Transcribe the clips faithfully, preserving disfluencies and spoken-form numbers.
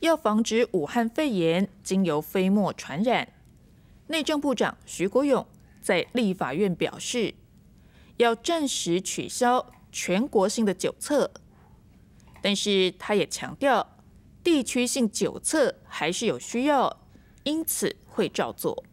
要防止武汉肺炎经由飞沫传染，内政部长徐国勇在立法院表示，要暂时取消全国性的酒测，但是他也强调，地区性酒测还是有需要，因此会照做。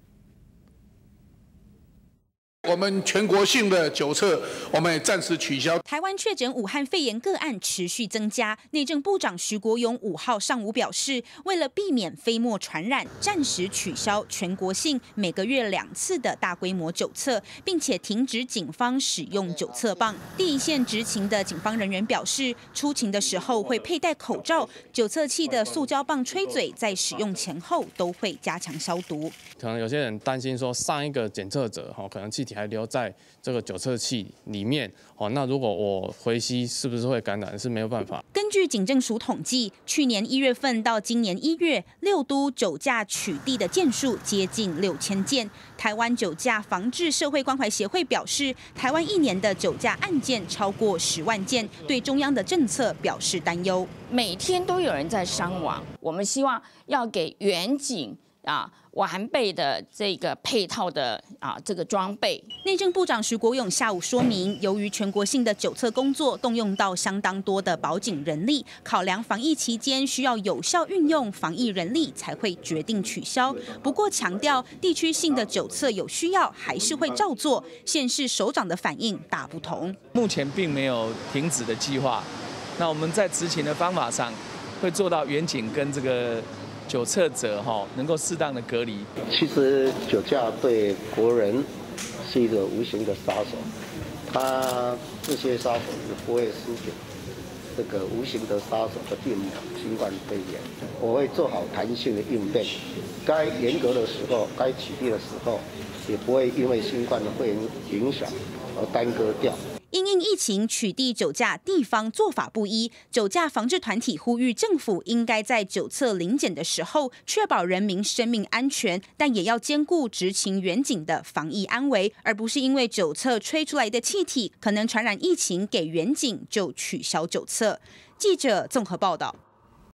我们全国性的酒测，我们也暂时取消。 台湾确诊武汉肺炎个案持续增加，内政部长徐国勇五号上午表示，为了避免飞沫传染，暂时取消全国性每个月两次的大规模酒测，并且停止警方使用酒测棒。第一线执勤的警方人员表示，出勤的时候会佩戴口罩，酒测器的塑胶棒吹嘴在使用前后都会加强消毒。 可能有些人担心说，上一个检测者哈，可能气体还留在这个酒测器里面哦，那如果我回吸，是不是会感染？是没有办法。 根据警政署统计，去年一月份到今年一月，六都酒驾取缔的件数接近六千件。台湾酒驾防治社会关怀协会表示，台湾一年的酒驾案件超过十万件，对中央的政策表示担忧。 每天都有人在伤亡，我们希望要给远警啊。 完备的这个配套的啊这个装备。 内政部长徐国勇下午说明，由于全国性的酒测工作动用到相当多的保警人力，考量防疫期间需要有效运用防疫人力，才会决定取消。不过强调，地区性的酒测有需要还是会照做。县市首长的反应大不同。 目前并没有停止的计划，那我们在执行的方法上会做到远景跟这个。 酒测者哈能够适当的隔离。 其实酒驾对国人是一个无形的杀手，他这些杀手是不会输给这个无形的杀手的病新冠肺炎。我会做好弹性的应变，该严格的时候，该取缔的时候，也不会因为新冠的肺炎影响而耽搁掉。 因应疫情取缔酒驾，地方做法不一。酒驾防治团体呼吁政府应该在酒测临检的时候，确保人民生命安全，但也要兼顾执勤远警的防疫安危，而不是因为酒测吹出来的气体可能传染疫情给远警就取消酒测。记者综合报道。